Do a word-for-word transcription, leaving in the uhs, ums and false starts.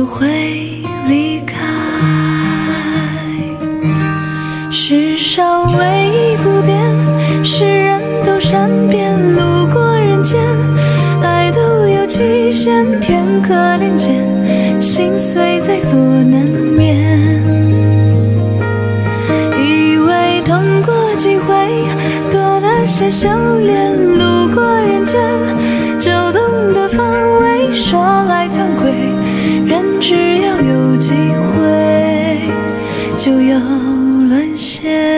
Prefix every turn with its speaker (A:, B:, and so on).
A: 会离开。世上唯一不变，是人都善变，路过人间，爱都有期限，天可怜见，心碎在所难免。以为痛过几回，多了些修炼，路过人间，就懂得防卫，说来惭愧，人只要有机会就有沦陷。